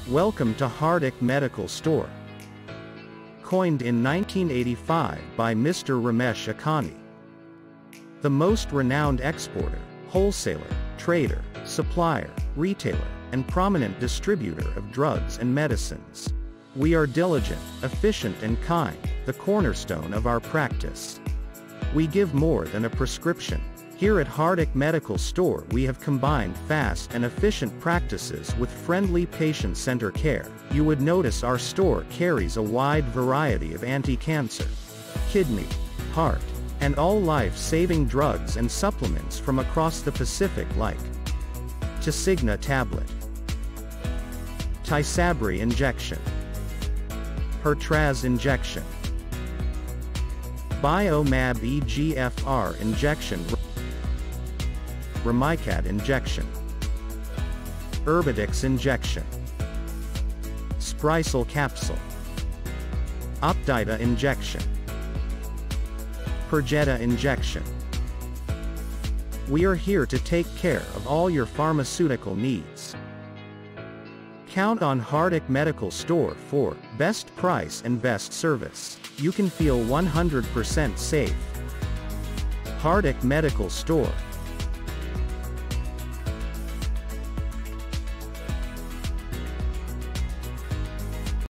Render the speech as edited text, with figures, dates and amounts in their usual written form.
Welcome to Hardik Medical Store. Coined in 1985 by Mr. Ramesh Akhani. The most renowned exporter, wholesaler, trader, supplier, retailer, and prominent distributor of drugs and medicines. We are diligent, efficient and kind, the cornerstone of our practice. We give more than a prescription. Here at Hardik Medical Store we have combined fast and efficient practices with friendly patient-centered care. You would notice our store carries a wide variety of anti-cancer, kidney, heart, and all life-saving drugs and supplements from across the Pacific like Tasigna tablet, Tysabri injection, Hertraz injection, Biomab EGFR injection, Remicade injection, Herbadix injection, Sprycel capsule, Opdita injection, Perjeta injection. We are here to take care of all your pharmaceutical needs. Count on Hardik Medical Store for best price and best service. You can feel 100% safe. Hardik Medical Store.